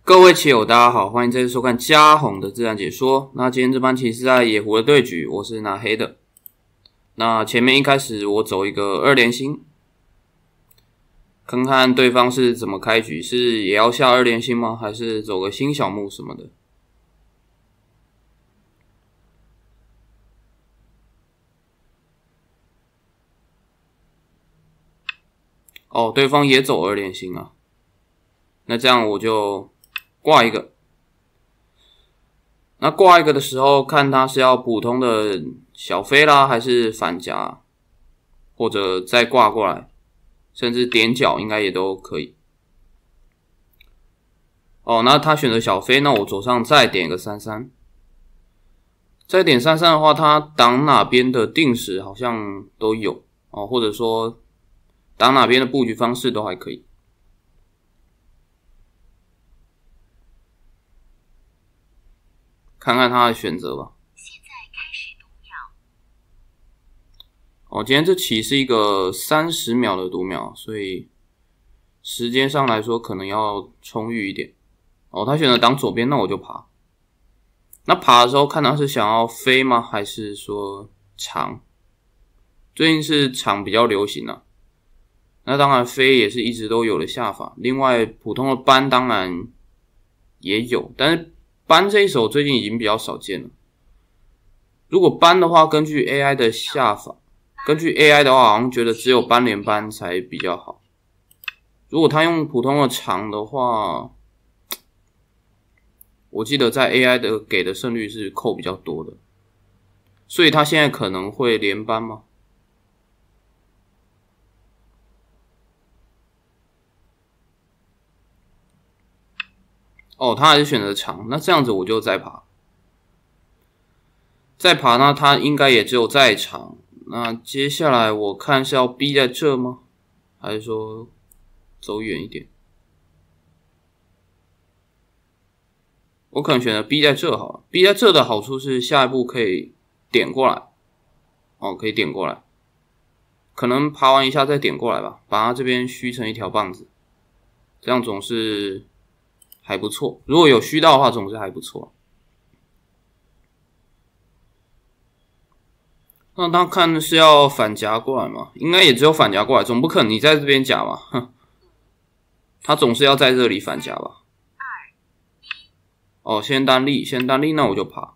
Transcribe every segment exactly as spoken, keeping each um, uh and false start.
各位棋友，大家好，欢迎再次收看嘉宏的自然解说。那今天这盘棋是在野狐的对局，我是拿黑的。那前面一开始我走一个二连星，看看对方是怎么开局，是也要下二连星吗？还是走个新小目什么的？哦，对方也走二连星啊。那这样我就挂一个。那挂一个的时候，看他是要普通的小飞啦，还是反夹，或者再挂过来，甚至点角应该也都可以。哦，那他选择小飞，那我左上再点个三三。再点三三的话，他挡哪边的定时好像都有哦，或者说挡哪边的布局方式都还可以。看看他的选择吧。现在开始读秒。哦，今天这棋是一个三十秒的读秒，所以时间上来说可能要充裕一点。哦，他选择挡左边，那我就爬。那爬的时候看他是想要飞吗？还是说长？最近是长比较流行啊。那当然飞也是一直都有的下法。另外普通的扳当然也有，但是扳这一手最近已经比较少见了。如果扳的话，根据 A I 的下法，根据 A I 的话，好像觉得只有扳连扳才比较好。如果他用普通的长的话，我记得在 A I 的给的胜率是扣比较多的，所以他现在可能会连扳吗？哦，他还是选择长，那这样子我就再爬，再爬呢，他应该也只有再长。那接下来我看是要逼在这吗？还是说走远一点？我可能选择逼在这好了。逼在这的好处是下一步可以点过来，哦，可以点过来，可能爬完一下再点过来吧，把它这边虚成一条棒子，这样总是还不错，如果有虚到的话，总是还不错。那他看是要反夹过来吗？应该也只有反夹过来，总不可能你在这边夹吧？哼，他总是要在这里反夹吧？哦，先单立，先单立，那我就爬。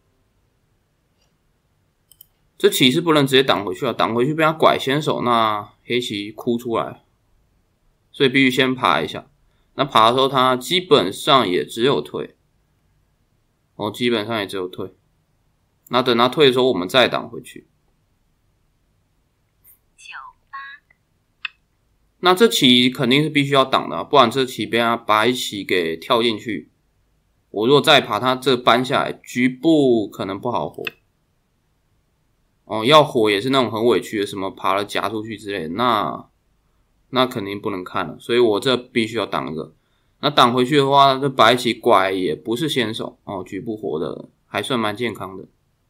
这棋是不能直接挡回去啊，挡回去被他拐先手，那黑棋哭出来，所以必须先爬一下。那爬的时候，他基本上也只有退，哦，基本上也只有退。那等他退的时候，我们再挡回去。那这棋肯定是必须要挡的啊，不然这棋被他白棋给跳进去，我如果再爬，他这搬下来，局部可能不好活。哦，要活也是那种很委屈的，什么爬了夹出去之类的，那。那肯定不能看了，所以我这必须要挡一个。那挡回去的话，这白棋拐也不是先手哦，局部活的还算蛮健康的。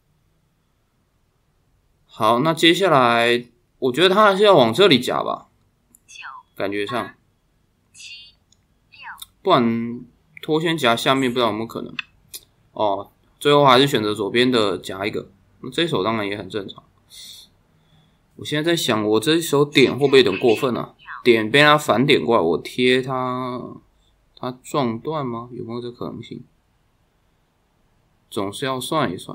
好，那接下来我觉得他还是要往这里夹吧，感觉上，不然拖先夹下面不知道有没有可能。哦，最后还是选择左边的夹一个，那这一手当然也很正常。我现在在想，我这一手点会不会有点过分啊？点被他反点过来，我贴他，他撞断吗？有没有这可能性？总是要算一算。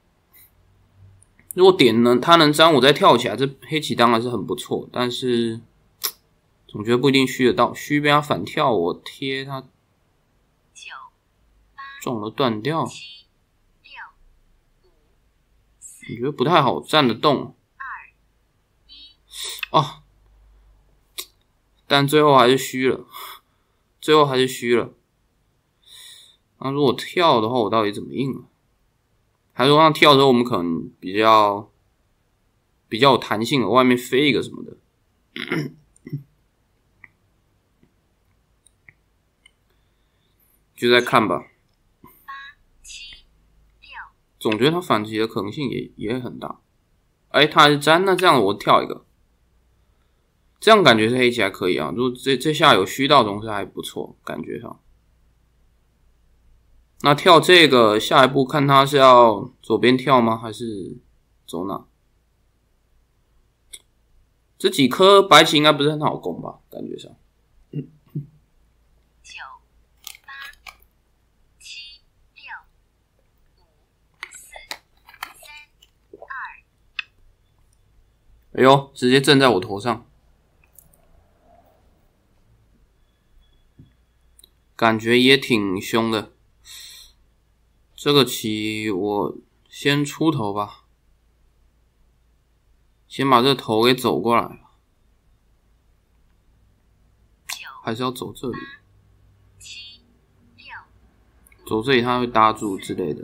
如果点能他能粘我再跳起来，这黑棋当然是很不错，但是总觉得不一定虚得到，虚被他反跳，我贴他撞了断掉，你觉得不太好站得动啊？但最后还是虚了，最后还是虚了。那如果跳的话，我到底怎么应啊？还是说让跳的时候我们可能比较比较有弹性的，外面飞一个什么的。就再看吧。总觉得他反击的可能性也也很大。哎，他还是粘，那这样我跳一个。这样感觉是黑棋还可以啊，如果这这下有虚到，总是还不错，感觉上。 那跳这个，下一步看他是要左边跳吗？还是走哪？这几颗白棋应该不是很好攻吧？感觉上。 九、八、七、六、五、四、三、二。 哎呦，直接震在我头上，感觉也挺凶的。这个棋我先出头吧，先把这头给走过来，还是要走这里？走这里他会搭住之类的，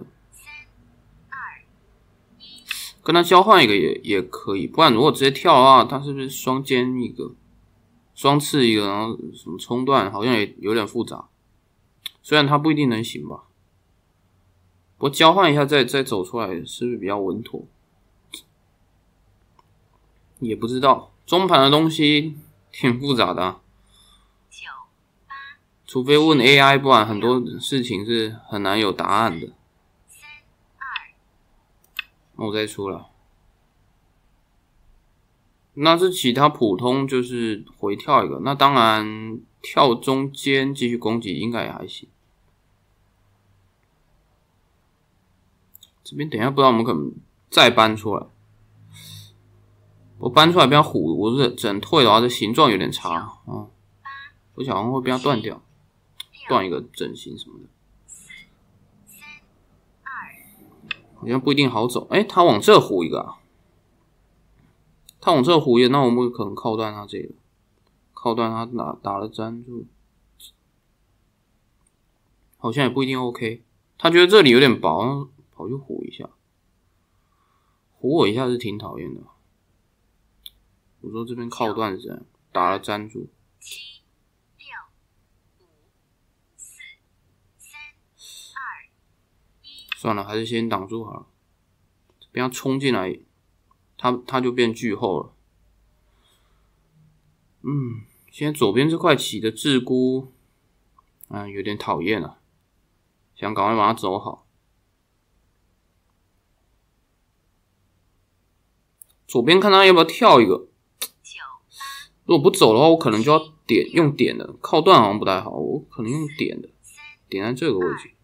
跟他交换一个也也可以，不然如果直接跳的话，他是不是双尖一个，双刺一个，然后什么冲断，好像也有点复杂。虽然他不一定能行吧。不过交换一下再再走出来是不是比较稳妥？也不知道，中盘的东西挺复杂的啊，除非问 A I， 不然很多事情是很难有答案的。那我再出来，那是其他普通就是回跳一个，那当然跳中间继续攻击应该也还行。这边等一下不知道我们可能再搬出来，我搬出来不要糊，我是整退的话，这形状有点差啊，我想好像会被它断掉，断一个整形什么的，好像不一定好走。哎、欸，他往这糊一个啊，他往这糊一个，那我们可能靠断他这个，靠断他打打了粘住，好像也不一定 OK。他觉得这里有点薄。跑去唬一下，唬我一下是挺讨厌的。我说这边靠断是这样，打了粘住。 七、六、五、四、三、二、一。 算了，还是先挡住好了。这边要冲进来，他他就变巨后了。嗯，现在左边这块棋的雉孤，嗯，有点讨厌了，想赶快把它走好。左边看他要不要跳一个，如果不走的话，我可能就要点用点的，靠断好像不太好，我可能用点的，点在这个位置，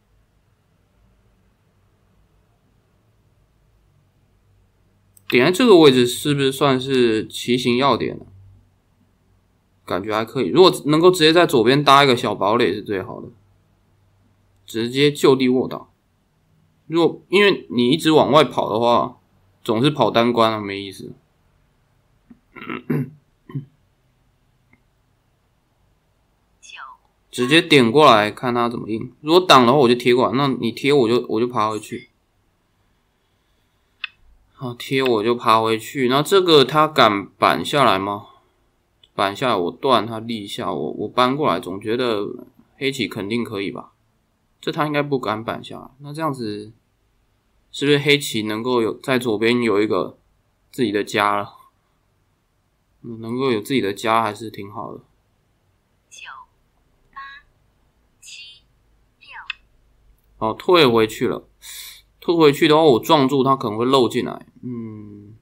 点在这个位置是不是算是棋形要点呢？感觉还可以，如果能够直接在左边搭一个小堡垒是最好的，直接就地卧倒。如果因为你一直往外跑的话，总是跑单关啊，没意思。直接点过来看他怎么应。如果挡的话，我就贴过来；那你贴我就我就爬回去。好，贴我就爬回去。那这个他敢板下来吗？板下来我断，他立下，我我搬过来，总觉得黑棋肯定可以吧？这他应该不敢板下来。那这样子。是不是黑棋能够有在左边有一个自己的家了？能够有自己的家还是挺好的。 九、八、七、六。 哦，退回去了。退回去的话，我撞住它可能会漏进来，嗯，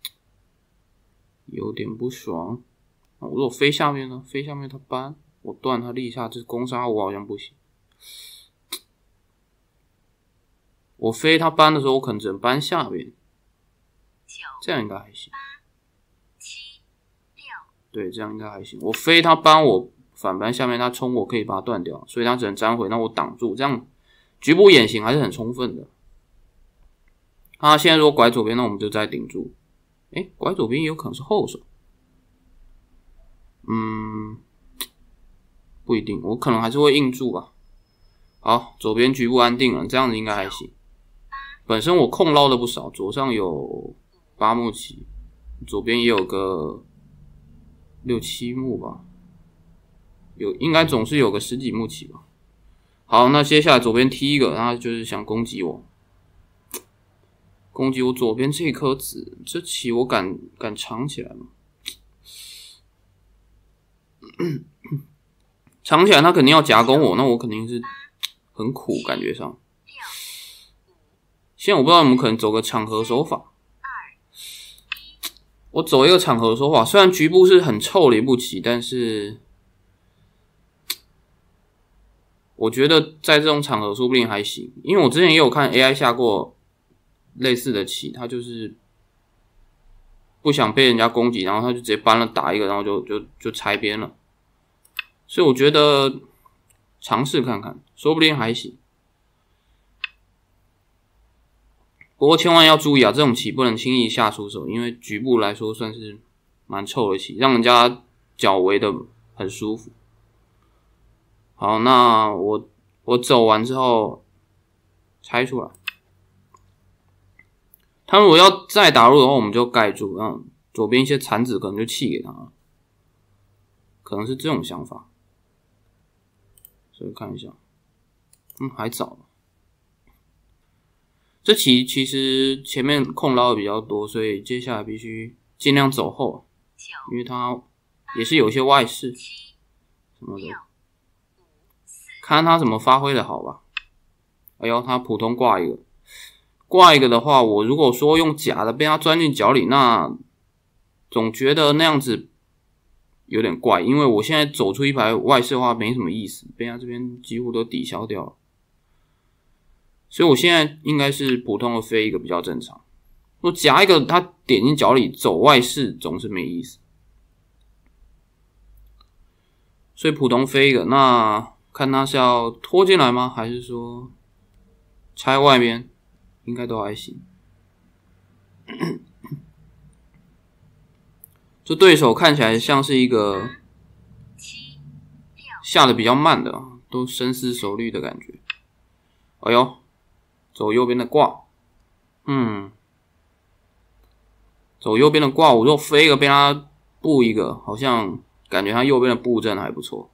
有点不爽。我如果飞下面呢？飞下面它搬，我断它立下，这攻杀我好像不行。我飞他搬的时候，我可能只能搬下边，这样应该还行。对，这样应该还行。我飞他搬，我反搬下面，他冲我可以把它断掉，所以他只能粘回，那我挡住，这样局部眼型还是很充分的。他现在如果拐左边，那我们就再顶住。诶，拐左边也有可能是后手，嗯，不一定，我可能还是会硬住吧。好，左边局部安定了，这样子应该还行。本身我空捞了不少，左上有八目棋，左边也有个六七目吧，有应该总是有个十几目棋吧。好，那接下来左边踢一个，他就是想攻击我，攻击我左边这颗子，这棋我敢敢藏起来吗？藏起来他肯定要夹攻我，那我肯定是很苦，感觉上。现在我不知道你们可能走个场合手法，我走一个场合手法，虽然局部是很臭的一步棋，但是我觉得在这种场合说不定还行，因为我之前也有看 A I 下过类似的棋，他就是不想被人家攻击，然后他就直接搬了打一个，然后就就就拆边了。所以我觉得尝试看看，说不定还行。不过千万要注意啊，这种棋不能轻易下出手，因为局部来说算是蛮臭的棋，让人家脚围的很舒服。好，那我我走完之后拆出来。他如果要再打入的话，我们就盖住，然后左边一些残子可能就弃给他，可能是这种想法。所以看一下，嗯，还早。这棋其实前面空捞的比较多，所以接下来必须尽量走后，因为它也是有些外势什么的，看他怎么发挥的好吧。哎呦，他普通挂一个，挂一个的话，我如果说用假的被他钻进脚里，那总觉得那样子有点怪，因为我现在走出一排外势的话没什么意思，被他这边几乎都抵消掉了。所以我现在应该是普通的飞一个比较正常。我夹一个他点进脚里走外势总是没意思，所以普通飞一个，那看他是要拖进来吗？还是说拆外面？应该都还行。这对手看起来像是一个下的比较慢的，都深思熟虑的感觉。哎呦，走右边的挂，嗯，走右边的挂，我如果飞一个被他布一个，好像感觉他右边的布阵还不错。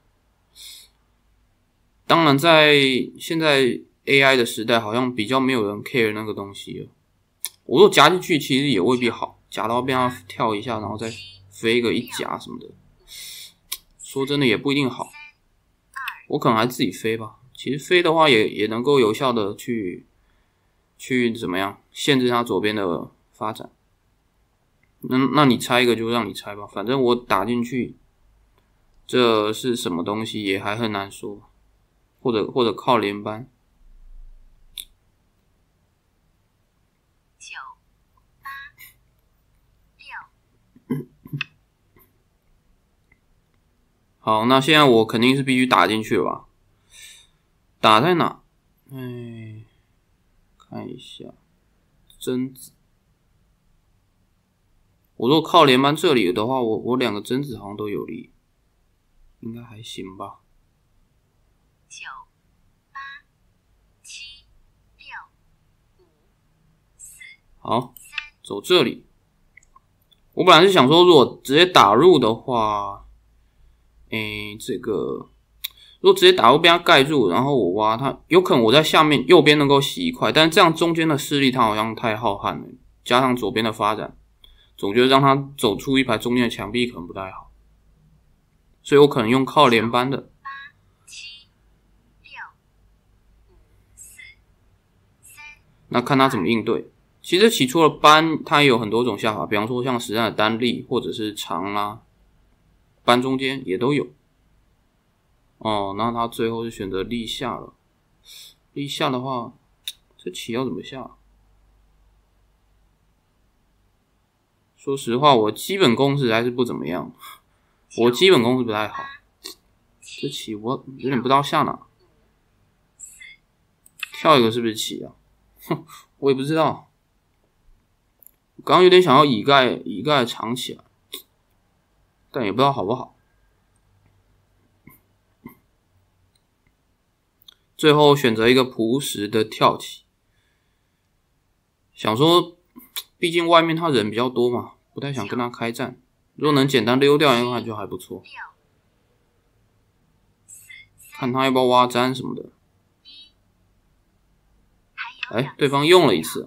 当然，在现在 A I 的时代，好像比较没有人 care 那个东西了。我如果夹进去，其实也未必好，夹到被他跳一下，然后再飞一个一夹什么的，说真的也不一定好。我可能还自己飞吧。其实飞的话也也能够有效的去去怎么样限制他左边的发展。那那你拆一个就让你拆吧，反正我打进去，这是什么东西也还很难说，或者或者靠连扳。 九八六。 好，那现在我肯定是必须打进去了吧？打在哪？哎，看一下贞子。我如果靠连扳这里的话，我我两个贞子好像都有利，应该还行吧。 九八七六五四。 好，走这里。我本来是想说，如果直接打入的话，诶，这个如果直接打入被他盖住，然后我挖他，有可能我在下面右边能够洗一块，但是这样中间的势力他好像太浩瀚了，加上左边的发展，总觉得让他走出一排中间的墙壁可能不太好，所以我可能用靠连扳的。 八七六五四三。 那看他怎么应对。其实起初的扳它也有很多种下法，比方说像实战的单立或者是长啦，扳中间也都有。哦，那他最后是选择立下了。立下的话，这棋要怎么下？说实话，我基本功实在是不怎么样，我基本功是不太好。这棋我有点不知道下哪。跳一个是不是棋啊？哼，我也不知道。刚刚有点想要倚盖倚盖藏起来，但也不知道好不好。最后选择一个朴实的跳棋，想说毕竟外面他人比较多嘛，不太想跟他开战，如果能简单溜掉的话就还不错。看他要不要挖粘什么的。哎，对方用了一次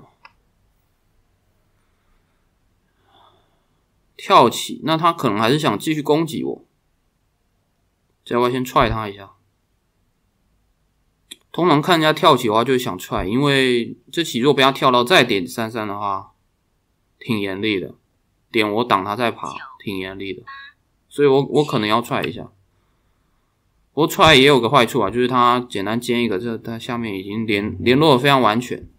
跳起，那他可能还是想继续攻击我，要不要先踹他一下？ 通常看人家跳起的话，就是想踹，因为这起如果被他跳到再点三三的话，挺严厉的。点我挡他再爬，挺严厉的，所以我我可能要踹一下。不过踹也有个坏处啊，就是他简单接一个，这他下面已经联联络的非常完全。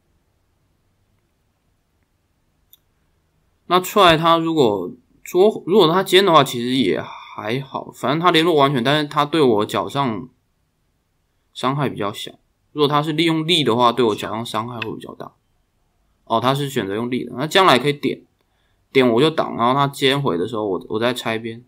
那踹他如果捉，如果他尖的话，其实也还好，反正他联络完全，但是他对我脚上伤害比较小。如果他是利用力的话，对我脚上伤害会比较大。哦，他是选择用力的，那将来可以点点我就挡，然后他尖回的时候，我我再拆边，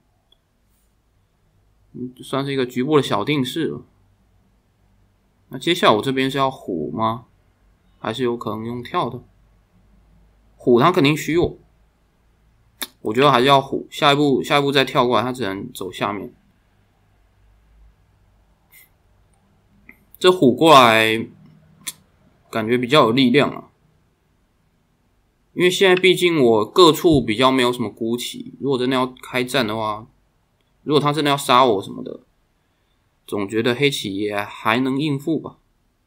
嗯，算是一个局部的小定式了。那接下来我这边是要虎吗？还是有可能用跳的？虎他肯定虚我，我觉得还是要虎。下一步下一步再跳过来，他只能走下面。这虎过来，感觉比较有力量啊。因为现在毕竟我各处比较没有什么孤旗，如果真的要开战的话，如果他真的要杀我什么的，总觉得黑棋也还能应付吧。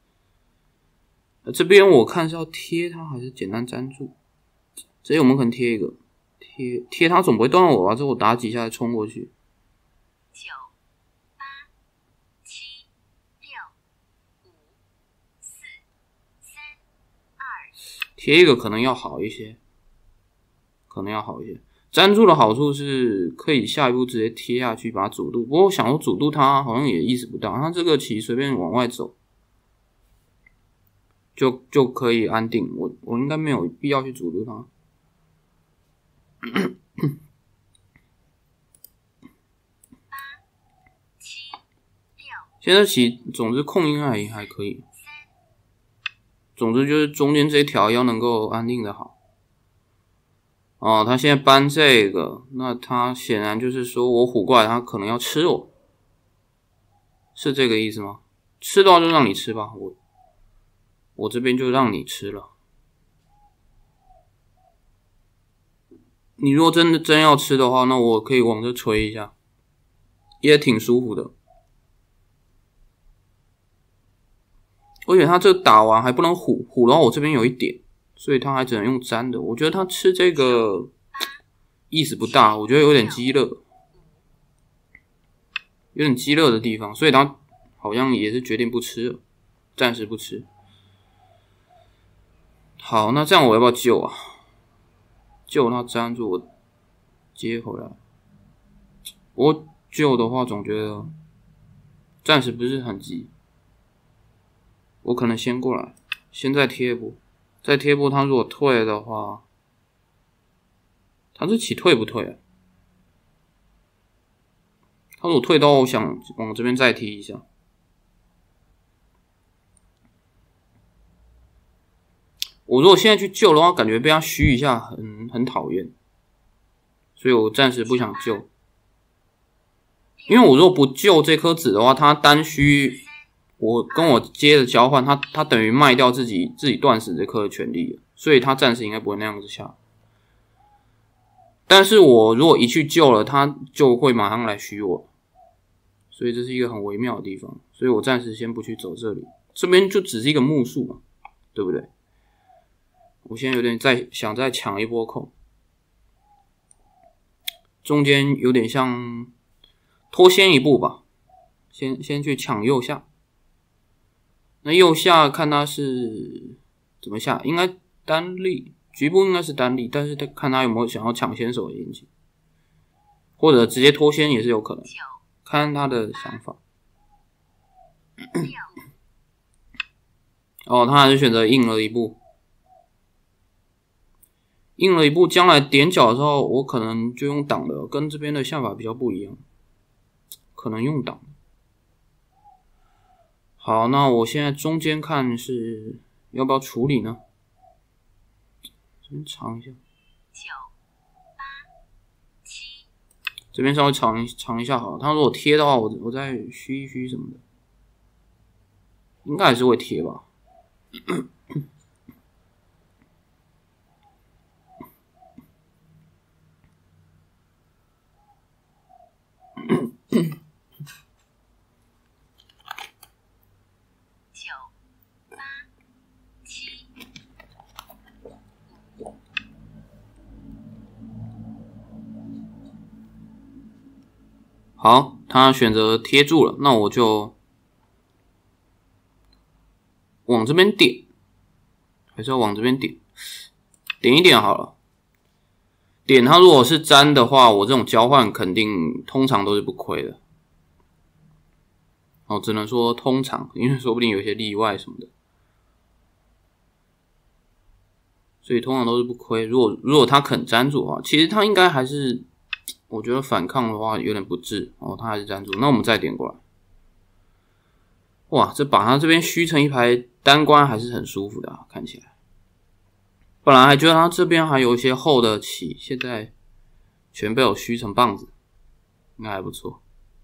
这边我看是要贴他还是简单粘住？这里我们可能贴一个，贴贴他总不会断我吧？这我打几下再冲过去。 九八七六五四三二。 贴一个可能要好一些，可能要好一些。粘住的好处是可以下一步直接贴下去把它阻住，不过我想说阻住它好像也意识不到，它这个棋随便往外走就就可以安定，我我应该没有必要去阻住它。现在棋总之控应该还可以，总之就是中间这一条要能够安定的好。哦，他现在搬这个，那他显然就是说我虎过来，他可能要吃我，是这个意思吗？吃的话就让你吃吧，我我这边就让你吃了。你如果真的真要吃的话，那我可以往这吹一下，也挺舒服的。而且他这打完还不能虎，虎的话我这边有一点，所以他还只能用粘的。我觉得他吃这个意思不大，我觉得有点鸡肋，有点鸡肋的地方，所以他好像也是决定不吃了，暂时不吃。好，那这样我要不要救啊？救他粘住我接回来。我救的话总觉得暂时不是很急，我可能先过来，先再贴一步，再贴一步，他如果退的话，他这棋退不退啊？他如果退到，我想往这边再踢一下。我如果现在去救的话，感觉被他虚一下很很讨厌，所以我暂时不想救。因为我如果不救这颗子的话，他单虚，我跟我接着交换，他他等于卖掉自己自己断死这颗的权利了，所以他暂时应该不会那样子下。但是我如果一去救了，他就会马上来虚我，所以这是一个很微妙的地方，所以我暂时先不去走这里，这边就只是一个目数嘛，对不对？我现在有点再想再抢一波控，中间有点像拖先一步吧，先先去抢右下。那右下看他是怎么下，应该单立，局部应该是单立，但是他看他有没有想要抢先手的眼睛，或者直接拖先也是有可能，看他的想法。哦，他还是选择硬了一步。硬了一步，将来点角的时候，我可能就用挡的，跟这边的想法比较不一样，可能用挡。好，那我现在中间看是要不要处理呢？这边尝一下。 九八七。 这边稍微尝尝一下好了。他如果贴的话，我我再虚一虚什么的，应该还是会贴吧。 九好，他选择贴住了，那我就往这边点，还是要往这边点，点一点好了。点它如果是粘的话，我这种交换肯定通常都是不亏的。哦，只能说通常，因为说不定有些例外什么的，所以通常都是不亏。如果如果他肯粘住的话，其实他应该还是，我觉得反抗的话有点不智哦，他还是粘住。那我们再点过来，哇，这把他这边虚成一排单关还是很舒服的啊，看起来。本来还觉得他这边还有一些厚的棋，现在全被我虚成棒子，应该还不错。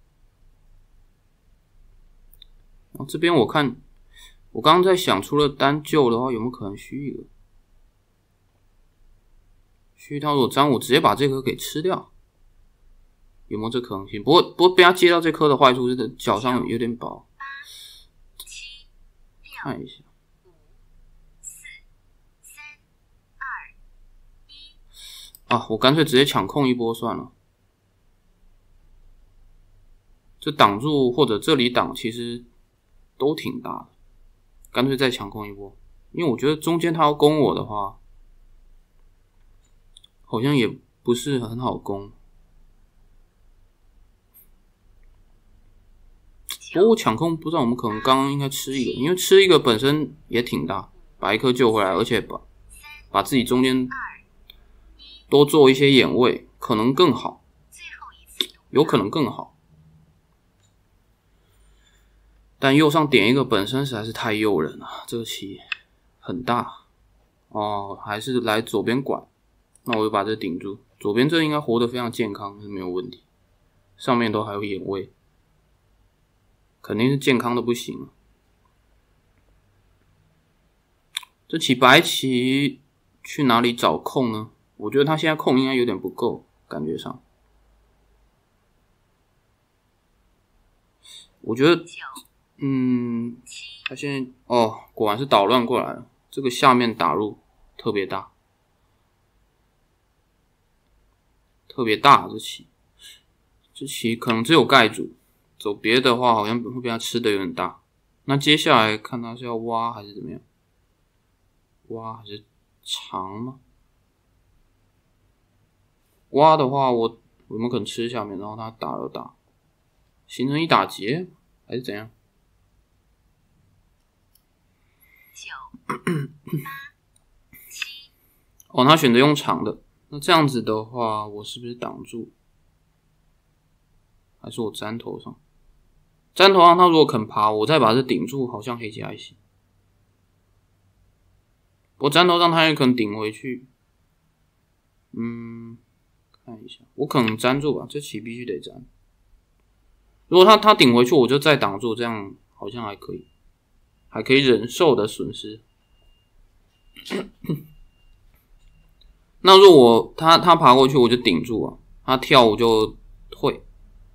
然后这边我看，我刚刚在想，除了单救的话，有没有可能虚一个？虚他如果粘我，直接把这颗给吃掉，有没有这可能性？不过不过被他接到这颗的坏处是脚上有点薄。看一下。啊，我干脆直接抢空一波算了。这挡住或者这里挡其实都挺大的，干脆再抢空一波。因为我觉得中间他要攻我的话，好像也不是很好攻。不过我抢空不知道我们可能刚刚应该吃一个，因为吃一个本身也挺大，把一颗救回来，而且把把自己中间多做一些眼位，可能更好，有可能更好。但右上点一个本身实在是太诱人了，这个棋很大哦，还是来左边拐，那我就把这顶住。左边这应该活得非常健康，是没有问题，上面都还有眼位，肯定是健康的不行了。这棋白棋去哪里找空呢？我觉得他现在空应该有点不够，感觉上。我觉得，嗯，他现在哦，果然是捣乱过来了。这个下面打入特别大，特别大这棋，这棋可能只有盖住，走别的话好像会被他吃的有点大。那接下来看他是要挖还是怎么样？挖还是长吗？挖的话，我有没有可能吃下面，然后他打了打，形成一打劫，还是怎样？ 九、八、七。 哦，他选择用长的，那这样子的话，我是不是挡住？还是我粘头上？粘头上，他如果肯爬，我再把这顶住，好像黑棋还行。我粘头上，他也可能顶回去。嗯。看一下，我可能粘住吧，这棋必须得粘。如果他他顶回去，我就再挡住，这样好像还可以，还可以忍受的损失。那如果我他他爬过去，我就顶住啊；他跳我就退，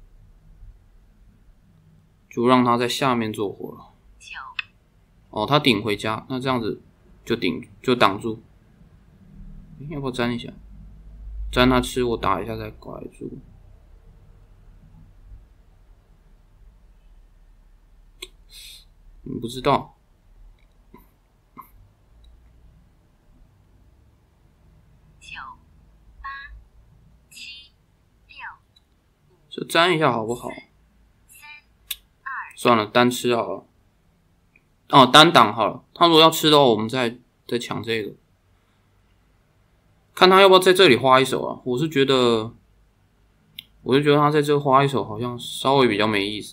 就让他在下面做活了。哦，他顶回家，那这样子就顶就挡住。要不要粘一下？粘他吃，我打一下再拐住。你不知道， 九、八、七、六、 就粘一下好不好？算了，单吃好了。哦，单挡好了。他如果要吃的话，我们再再抢这个。看他要不要在这里花一手啊？我是觉得，我就觉得他在这花一手好像稍微比较没意思。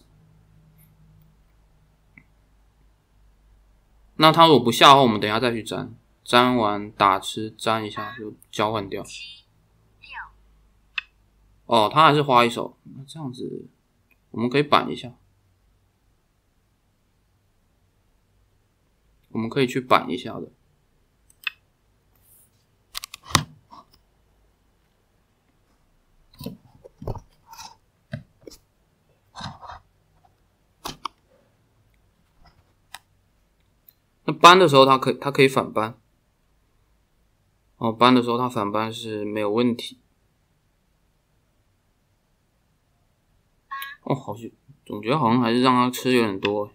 那他如果不下的话，我们等一下再去粘，粘完打吃粘一下就交换掉。哦，他还是花一手，那这样子我们可以板一下，我们可以去板一下的。那搬的时候，它可以，它可以反搬。哦，搬的时候它反搬是没有问题。 哦，好像总觉得好像还是让他吃有点多，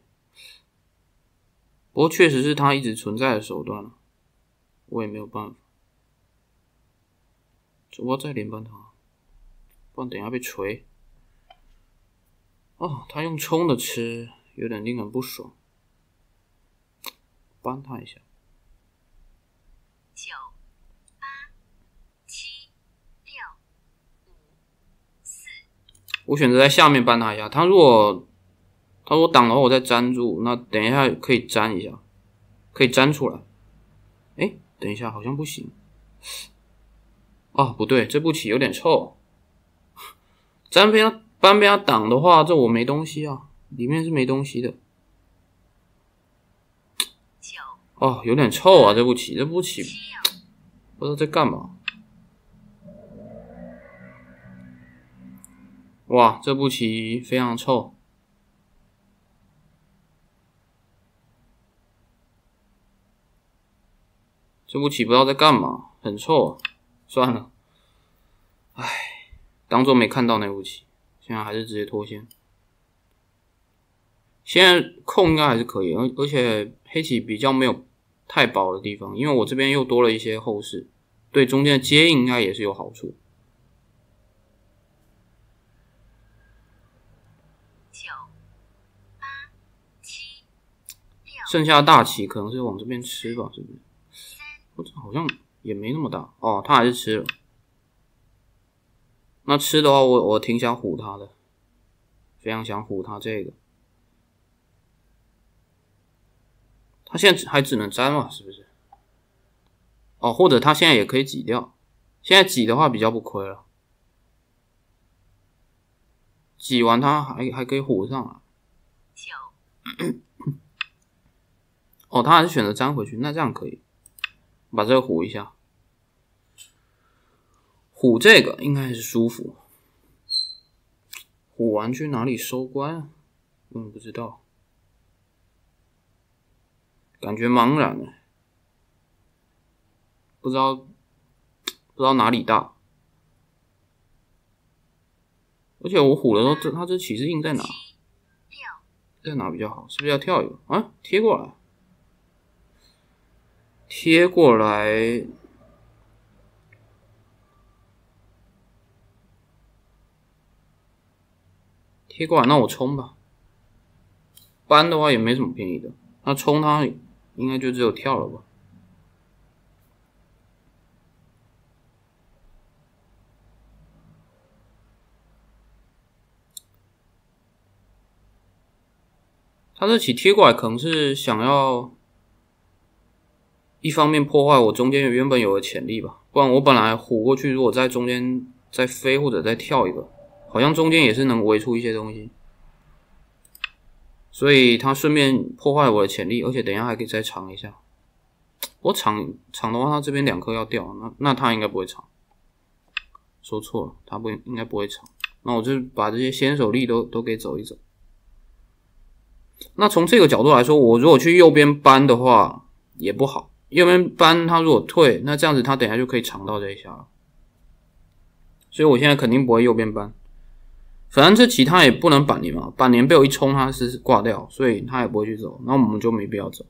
不过确实是他一直存在的手段，我也没有办法。我要再连扳他，不然等一下被锤。哦，他用冲的吃，有点令人不爽。扳他一下。 九、八、七、六、五、四。 我选择在下面扳他一下。他如果他如果挡的话，我再粘住，那等一下可以粘一下，可以粘出来。哎，等一下，好像不行。哦，不对，这步棋有点臭。粘被他扳被他挡的话，这我没东西啊，里面是没东西的。哦，有点臭啊！这步棋，这步棋不知道在干嘛。哇，这步棋非常臭。这步棋不知道在干嘛，很臭啊！算了，唉，当作没看到那步棋。现在还是直接脱先。现在控应该还是可以，而而且黑棋比较没有太薄的地方，因为我这边又多了一些后势，对中间的接应应该也是有好处。 九、八、七、六。 剩下的大棋可能是往这边吃吧，是不是？我这好像也没那么大哦，他还是吃了。那吃的话，我我挺想唬他的，非常想唬他这个。他现在还只能粘嘛，是不是？哦，或者他现在也可以挤掉。现在挤的话比较不亏了，挤完他还还可以唬上来。哦，他还是选择粘回去，那这样可以把这个唬一下。唬这个应该是舒服。唬完去哪里收官啊？嗯，不知道，感觉茫然了，不知道不知道哪里大。而且我唬的时候，这他这棋是印在哪？在哪比较好？是不是要跳一个啊？贴过来，贴过来。贴过来，那我冲吧。扳的话也没什么便宜的，那冲它应该就只有跳了吧。他这棋贴过来可能是想要一方面破坏我中间原本有的潜力吧，不然我本来唬过去，如果在中间再飞或者再跳一个，好像中间也是能围出一些东西，所以他顺便破坏我的潜力，而且等一下还可以再尝一下。我尝尝的话，他这边两颗要掉，那那他应该不会尝。说错了，他不应该不会尝。那我就把这些先手力都都给走一走。那从这个角度来说，我如果去右边扳的话也不好，右边扳他如果退，那这样子他等一下就可以尝到这一下了。所以我现在肯定不会右边扳，反正这棋他也不能板连嘛，板连被我一冲他是挂掉，所以他也不会去走，那我们就没必要走。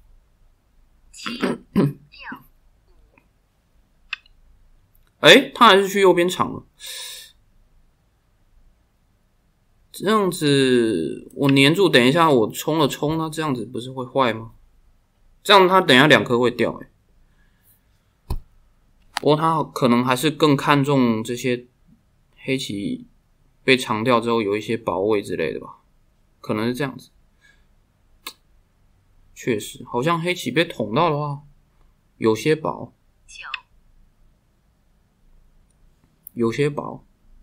哎，他还是去右边抢了。这样子我黏住，等一下我冲了冲，那这样子不是会坏吗？这样他等一下两颗会掉哎、欸。不过他可能还是更看重这些黑棋被长掉之后有一些保卫之类的吧，可能是这样子。确实，好像黑棋被捅到的话有些薄，有些薄。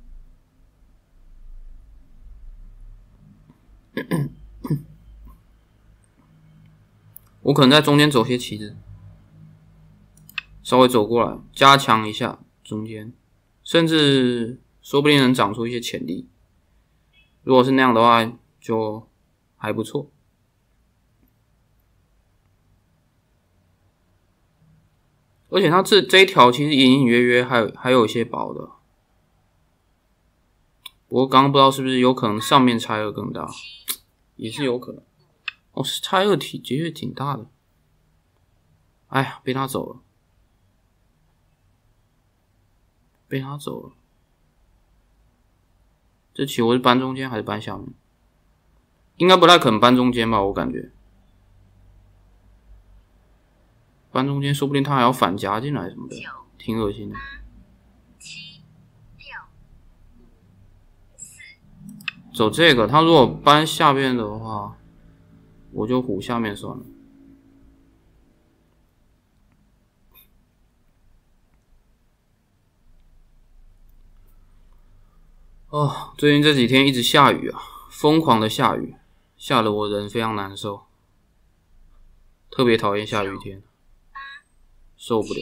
我可能在中间走些棋子，稍微走过来加强一下中间，甚至说不定能长出一些潜力。如果是那样的话就还不错。而且它这这一条其实隐隐约约还有还有一些薄的，不不过刚刚不知道是不是有可能上面拆二更大，也是有可能。哦，是拆二体的确挺大的。哎呀，被他走了，被他走了。这棋我是搬中间还是搬下面？应该不太可能搬中间吧，我感觉。搬中间说不定他还要反夹进来什么的，挺恶心的。走这个，他如果搬下边的话，我就虎下面算了。哦，最近这几天一直下雨啊，疯狂的下雨，下得我人非常难受，特别讨厌下雨天，受不了。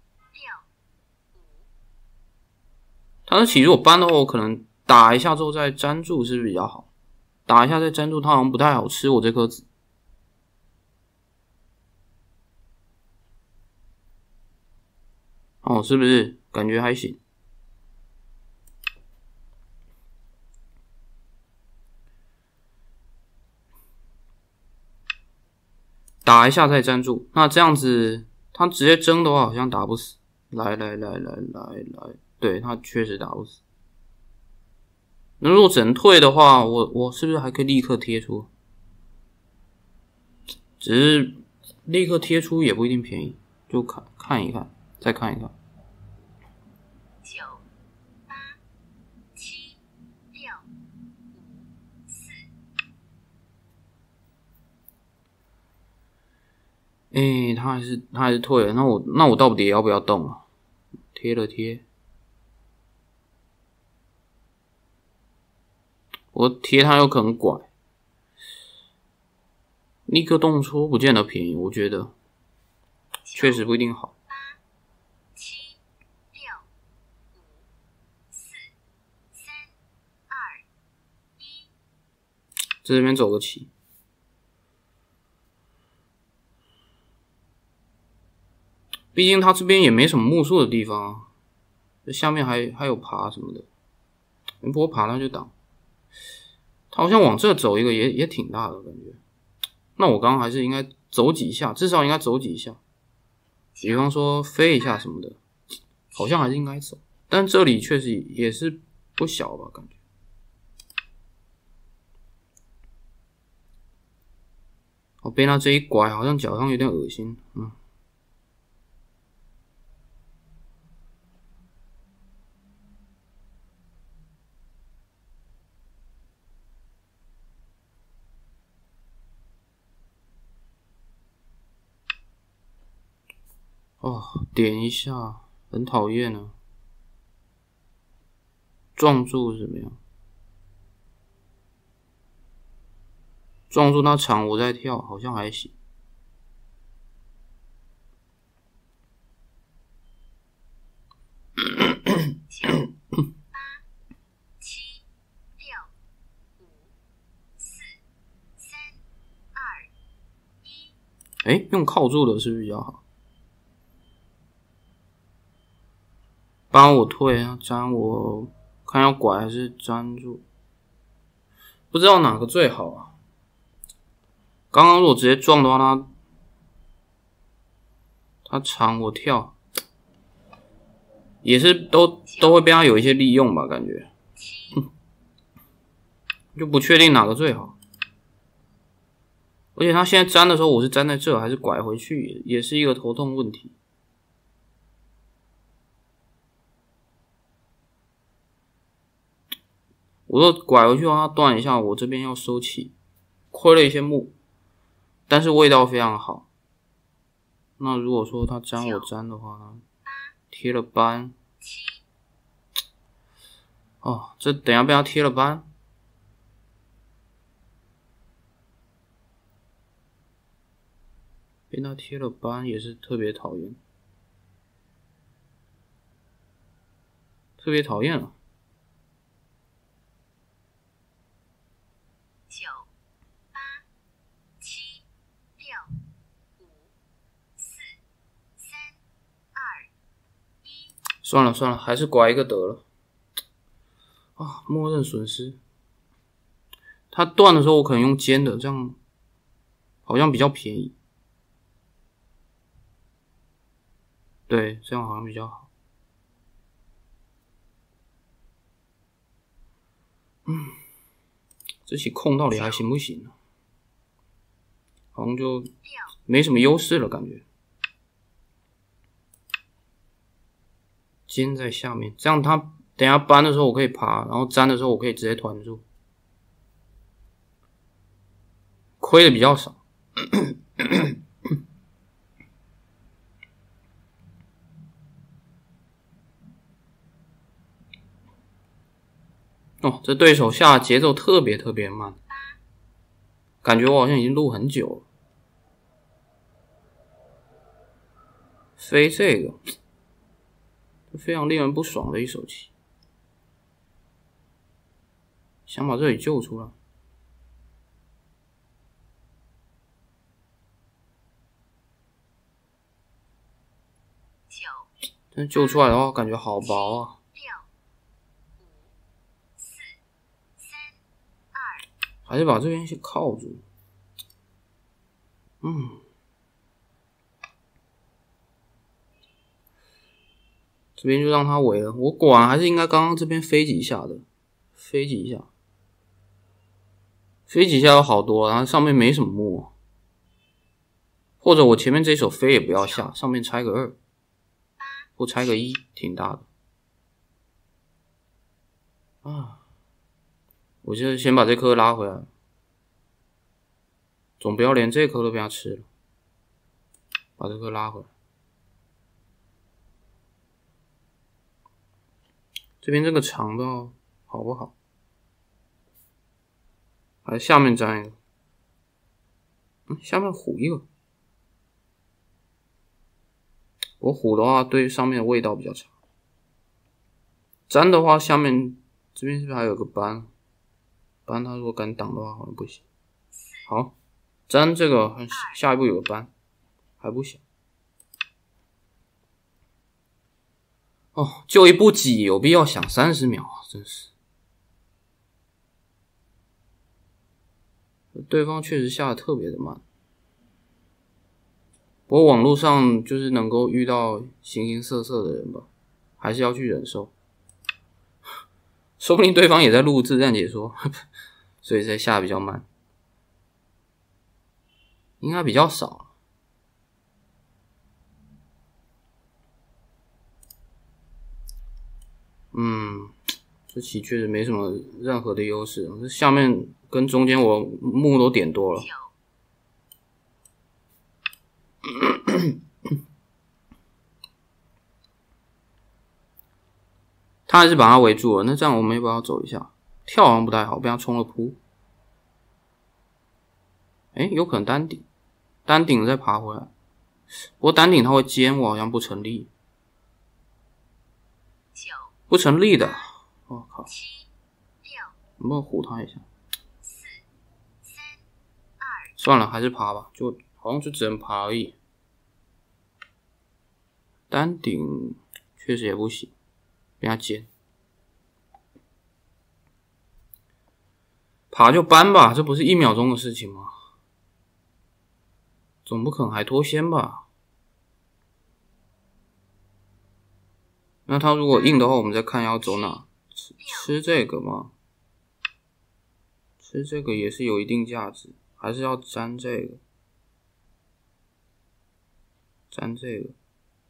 他的棋如果搬的话，我可能打一下之后再粘住是不是比较好？打一下再粘住，它好像不太好吃我这颗子。哦，是不是感觉还行？打一下再粘住，那这样子他直接争的话好像打不死。来来来来来来，对，他确实打不死。那如果只能退的话，我我是不是还可以立刻贴出？只是立刻贴出也不一定便宜，就看看一看，再看一看。 九八七六五四。 哎，他还是他还是退了，那我那我到底要不要动啊？贴了贴，我贴他有可能拐，立刻动出不见得便宜，我觉得确实不一定好。 八七六五四三二一。 在这边走个棋。毕竟他这边也没什么目数的地方啊，这下面还还有爬什么的，不过爬他就挡。他好像往这走一个也也挺大的感觉，那我刚刚还是应该走几下，至少应该走几下，比方说飞一下什么的，好像还是应该走。但这里确实也是不小吧，感觉。哦，被他这一拐，好像脚上有点恶心，嗯。哦，点一下，很讨厌啊！撞住是怎么样？撞住那场我再跳，好像还行。 九八七六五四三二一。 哎，用靠住的是不是比较好？帮我退啊，粘我看要拐还是粘住，不知道哪个最好啊。刚刚如果直接撞的话，他他长我跳，也是都都会被他有一些利用吧，感觉，就不确定哪个最好。而且他现在粘的时候，我是粘在这还是拐回去，也是一个头痛问题。我若拐回去的话，它断一下，我这边要收起，亏了一些木，但是味道非常好。那如果说它粘我粘的话呢，贴了斑，哦，这等一下被它贴了斑，被它贴了斑也是特别讨厌，特别讨厌了。 九八七六五四三二一。 算了算了，还是拐一个得了。啊， 默认损失。它断的时候我可能用尖的，这样好像比较便宜。对，这样好像比较好。嗯，这起控到底还行不行呢？好像就没什么优势了，感觉。尖在下面，这样它等一下搬的时候我可以爬，然后粘的时候我可以直接团住，亏的比较少。哦，这对手下的节奏特别特别慢，感觉我好像已经录很久了。飞这个，非常令人不爽的一手棋，想把这里救出来。但是救出来的话，感觉好薄啊。还是把这边先靠住。嗯，这边就让他围了。我果然还是应该刚刚这边飞几下的，飞几下，飞几下有好多，然后上面没什么木、啊，或者我前面这手飞也不要下，上面拆个二，或拆个一，挺大的。啊。我就先把这颗拉回来，总不要连这颗都被他吃了，把这颗拉回来。这边这个长的好不好？还是下面粘一个？嗯，下面虎一个。我虎的话，对上面的味道比较差。粘的话，下面这边是不是还有个斑？斑他如果敢挡的话，好像不行。好，粘这个下一步有个斑，还不行。哦，就一步棋有必要想三十秒啊，真是。对方确实下的特别的慢，不过网络上就是能够遇到形形色色的人吧，还是要去忍受。说不定对方也在录自战解说，所以才下的比较慢，应该比较少。嗯，这棋确实没什么任何的优势，这下面跟中间我木都点多了。他还是把他围住了，那这样我们要不要走一下？跳好像不太好，被他冲了扑。诶，有可能单顶，单顶再爬回来。不过单顶他会尖，我好像不成立，不成立的。我靠，有没有唬他一下？算了，还是爬吧，就好像就只能爬而已。单顶确实也不行，被他尖。爬就搬吧，这不是一秒钟的事情吗？总不可能还脱先吧？那他如果硬的话，我们再看要走哪。吃, 吃这个吗？吃这个也是有一定价值，还是要粘这个？粘这个，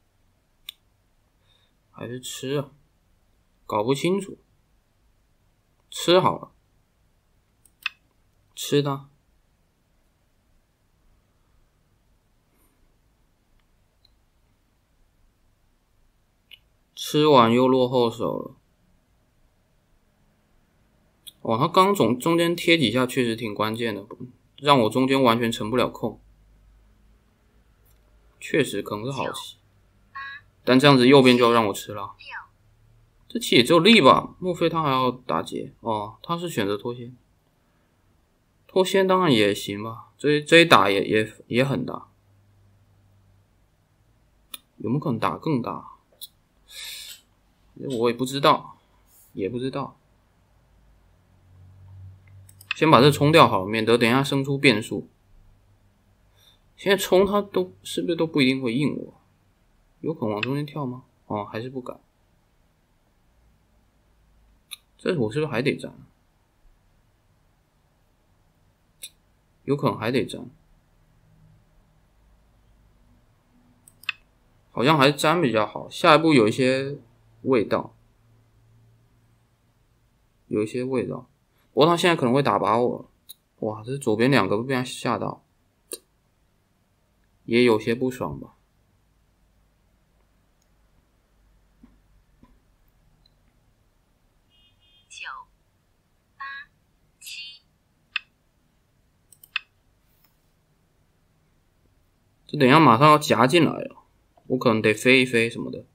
还是吃啊？搞不清楚。吃好了，吃的。吃完又落后手了。哦，他刚总中间贴几下确实挺关键的，让我中间完全成不了控。确实可能是好棋，但这样子右边就要让我吃了。这棋也只有力吧？莫非他还要打劫？哦，他是选择脱先。脱先当然也行吧，这这一打也也也很大。有没有可能打更大？我也不知道，也不知道。 先把这冲掉好了，免得等一下生出变数。现在冲它都是不是都不一定会应我？有可能往中间跳吗？哦，还是不敢。这我是不是还得粘？有可能还得粘。好像还是粘比较好。下一步有一些味道，有一些味道。不过他现在可能会打靶我了。哇，这左边两个被他吓到，也有些不爽吧。 九、八、七， 这等一下马上要夹进来了，我可能得飞一飞什么的。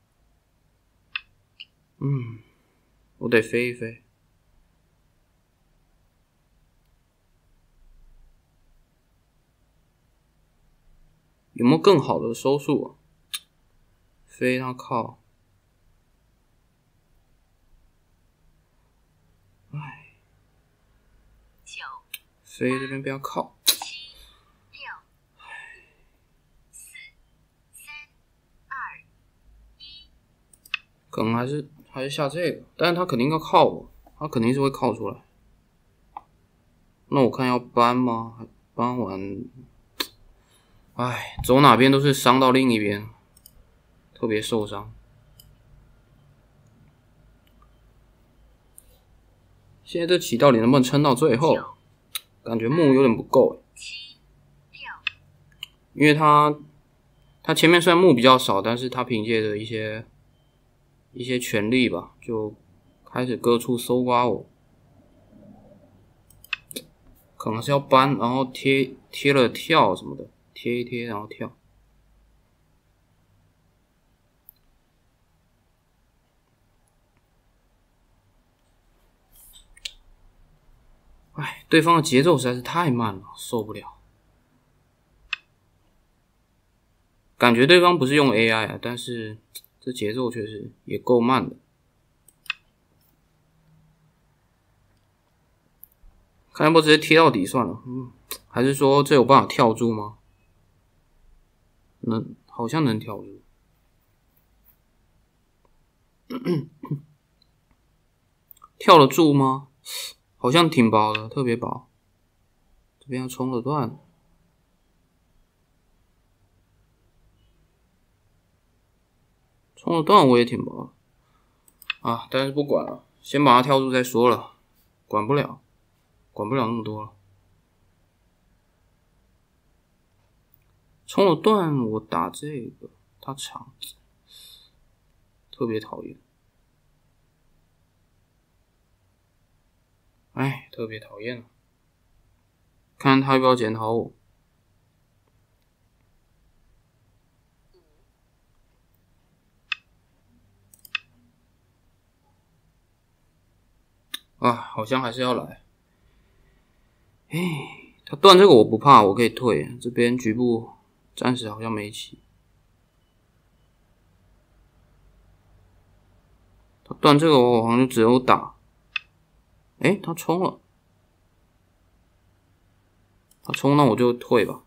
嗯，我得飞一飞。有没有更好的收束啊？飞他靠！哎， 九、 飞这边不要靠。 七、六、五、四、三、二、一。 可能还是还是下这个，但是他肯定要靠我，他肯定是会靠出来。那我看要搬吗？搬完，哎，走哪边都是伤到另一边，特别受伤。现在这棋到底能不能撑到最后？感觉木有点不够， 七、六， 因为他他前面虽然木比较少，但是他凭借着一些一些权力吧，就开始各处搜刮我。可能是要搬，然后贴贴了跳什么的，贴一贴然后跳。哎，对方的节奏实在是太慢了，受不了。感觉对方不是用 A I 啊，但是这节奏确实也够慢的。看要不直接贴到底算了，嗯，还是说这有办法跳住吗？能，好像能跳住。跳得住吗？好像挺薄的，特别薄。这边要冲了段，冲了段我也挺薄啊，但是不管了，先把它跳住再说了，管不了，管不了那么多了。冲了段我打这个，它长，特别讨厌。哎，特别讨厌啊！看他要不要检讨我。啊，好像还是要来。哎，他断这个我不怕，我可以退。这边局部暂时好像没棋。他断这个我好像就只有打。哎，他冲了。他冲，那我就退吧。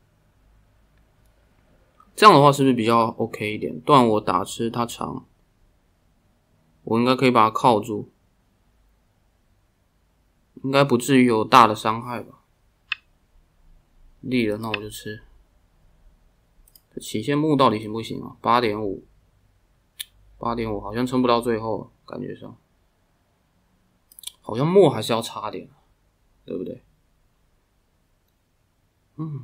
这样的话是不是比较 OK 一点？断我打吃他长，我应该可以把它靠住，应该不至于有大的伤害吧？立了，那我就吃。这起线木到底行不行啊？ 八点五 八点五好像撑不到最后，感觉上好像木还是要差点，对不对？嗯，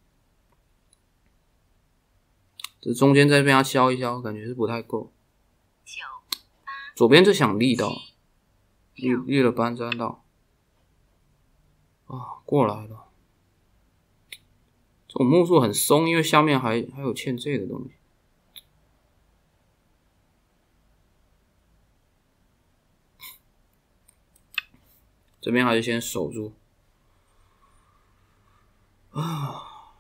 这中间再被他削一削，感觉是不太够。 九、八， 左边这想立到，立立了搬粘到，啊，过来了。这种木数很松，因为下面还还有欠这的东西。这边还是先守住。啊，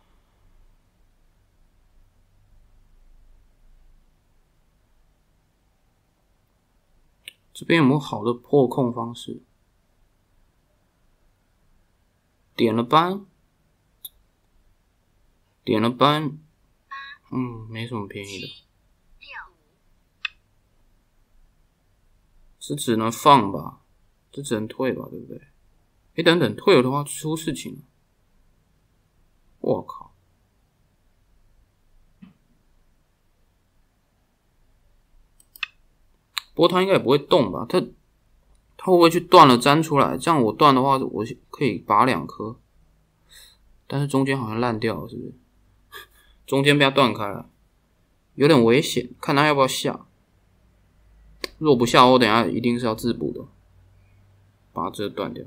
这边有没有好的破控方式？ 点了班，点了班，嗯，没什么便宜的，这只能放吧，这只能退吧，对不对？哎，等等，退了的话出事情了，我靠！不过它应该也不会动吧？它它会不会去断了粘出来？这样我断的话，我可以拔两颗，但是中间好像烂掉了，是不是？中间被它断开了，有点危险，看它要不要下。如果不下，我等一下一定是要自补的，把这个断掉。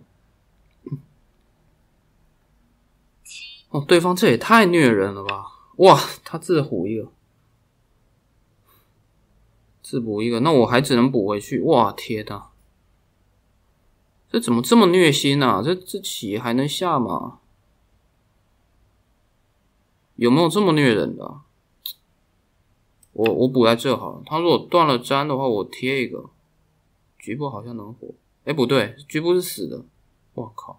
哦，对方这也太虐人了吧！哇，他自补一个，自补一个，那我还只能补回去。哇，天哪！这怎么这么虐心啊？这这棋还能下吗？有没有这么虐人的啊？我我补在这好了。他如果断了粘的话，我贴一个。局部好像能活。哎，不对，局部是死的。我靠！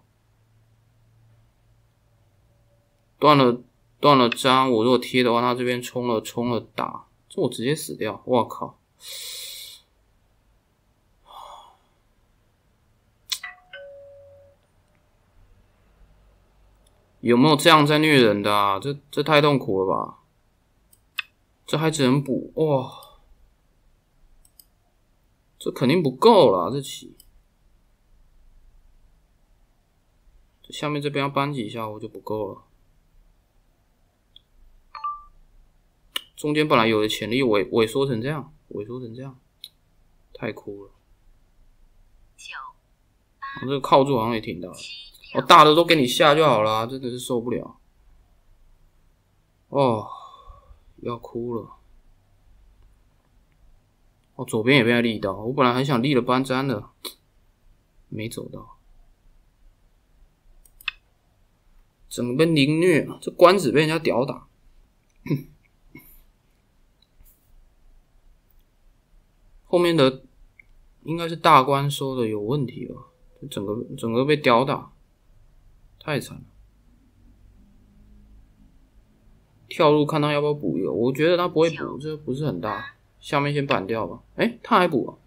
断了断了粘，我如果贴的话，他这边冲了冲了打，这我直接死掉。我靠！有没有这样在虐人的啊？这这太痛苦了吧！这还只能补哇！这肯定不够啦，这棋。这下面这边要扳几下我就不够了。中间本来有的潜力萎萎缩成这样，萎缩成这样，太酷了。我、哦、这个靠住好像也挺大的。哦，大的都给你下就好啦，真的是受不了。哦，要哭了。哦，左边也被他立到，我本来很想立了扳粘的，没走到。整个被凌虐，这官子被人家屌打。后面的应该是大官收的有问题了，整个整个被屌打，太惨了。跳入看他要不要补一个，我觉得他不会补，这不是很大，下面先板掉吧。哎，他还补啊！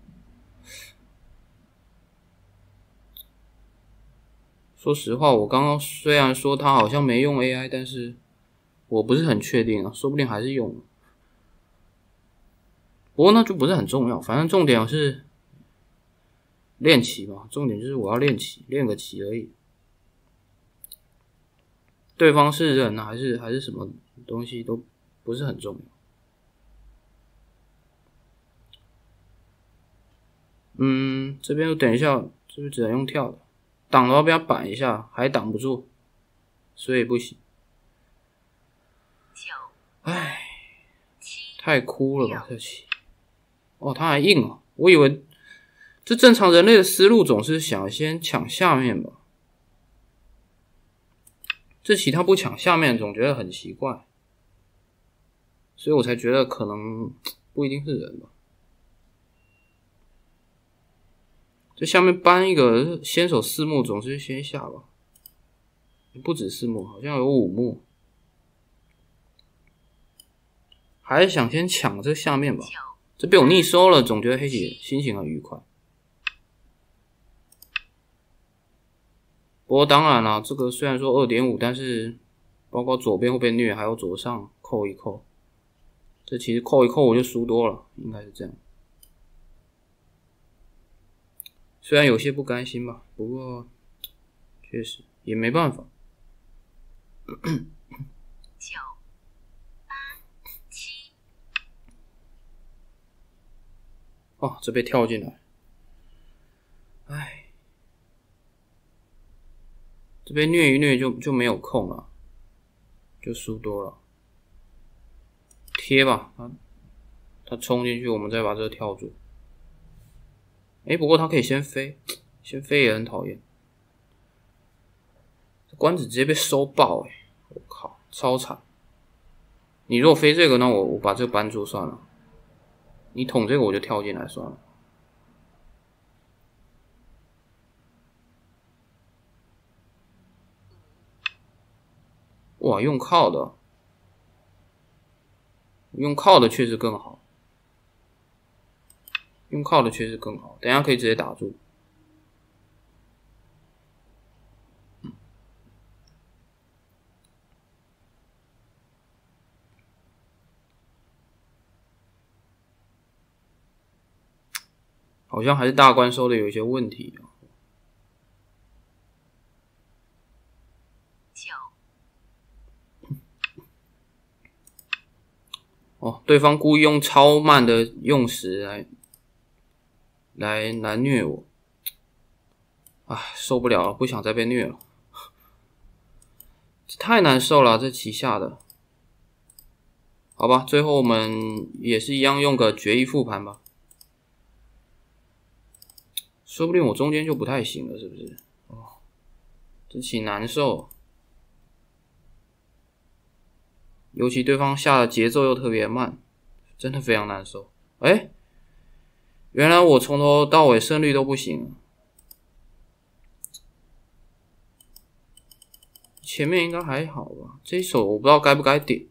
说实话，我刚刚虽然说他好像没用 A I， 但是我不是很确定啊，说不定还是用了。不过那就不是很重要，反正重点是练棋嘛，重点就是我要练棋，练个棋而已。对方是人还是还是什么东西都不是很重要。嗯，这边等一下，是不是只能用跳的？挡的话被他板一下，还挡不住，所以不行。唉，太哭了吧这棋。哦，他还硬哦，我以为这正常人类的思路总是想先抢下面吧。这棋他不抢下面，总觉得很奇怪，所以我才觉得可能不一定是人吧。这下面搬一个先手四目，总是先下吧，不止四目，好像有五目，还是想先抢这下面吧。这被我逆收了，总觉得黑棋心情很愉快。不过当然啦，这个虽然说 二点五， 但是包括左边会被虐，还有左上扣一扣，这其实扣一扣我就输多了，应该是这样。虽然有些不甘心吧，不过确实也没办法。九八七，哦，这被跳进来，唉，这边虐一虐就就没有空了，就输多了。贴吧，他他冲进去，我们再把这个跳住。哎，不过他可以先飞，先飞也很讨厌。这官子直接被收爆哎！我靠，超惨！你如果飞这个，那我我把这个搬住算了。你捅这个我就跳进来算了。 哇，用靠的，用靠的确实更好，用靠的确实更好。等一下可以直接打住。好像还是大关收的有一些问题。 九。 哦，对方故意用超慢的用时来来来虐我，啊，受不了了，不想再被虐了，太难受了，这棋下的。好吧，最后我们也是一样用个决一复盘吧。说不定我中间就不太行了，是不是？哦，这棋难受，尤其对方下的节奏又特别慢，真的非常难受。哎，原来我从头到尾胜率都不行，前面应该还好吧？这一手我不知道该不该点。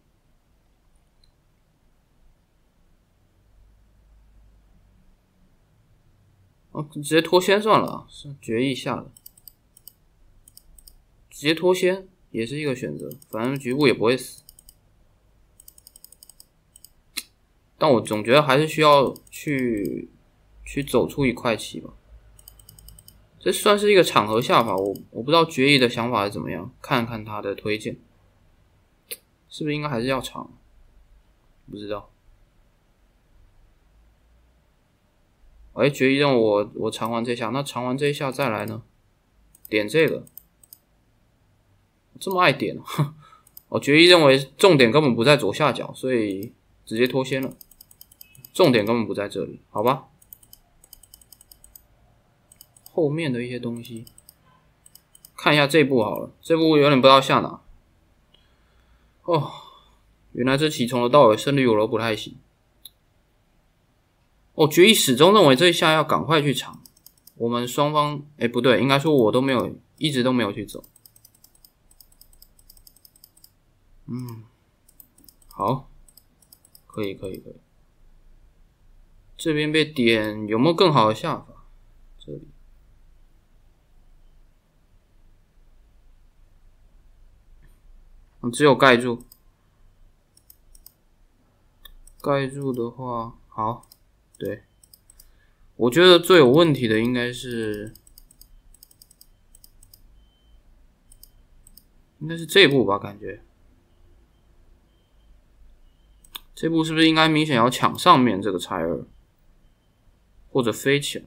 哦，直接脱先算了，是决议下的，直接脱先也是一个选择，反正局部也不会死。但我总觉得还是需要去去走出一块棋吧。这算是一个场合下法，我我不知道决议的想法是怎么样，看看他的推荐，是不是应该还是要长？不知道。哎，决议让我我长完这下，那长完这一下再来呢？点这个，这么爱点啊！我决议认为重点根本不在左下角，所以直接脱先了。重点根本不在这里，好吧？后面的一些东西，看一下这步好了。这步有点不知道下哪。哦，原来这棋从头到尾胜率我都不太行。哦，决议始终认为这一下要赶快去长。我们双方，哎，不对，应该说我都没有，一直都没有去走。嗯，好，可以，可以，可以。这边被点有没有更好的下法？这里，只有盖住。盖住的话，好。对，我觉得最有问题的应该是，应该是这步吧，感觉。这步是不是应该明显要抢上面这个拆二，或者飞起来？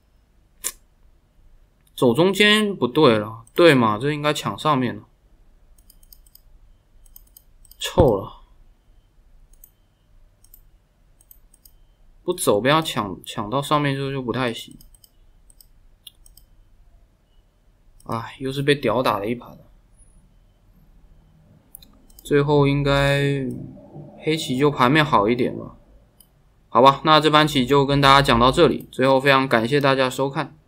走中间不对了，对嘛？这应该抢上面了，臭了。不走被他抢抢到上面之后就不太行，哎，又是被屌打了一盘。最后应该黑棋就盘面好一点吧，好吧，那这盘棋就跟大家讲到这里。最后非常感谢大家收看。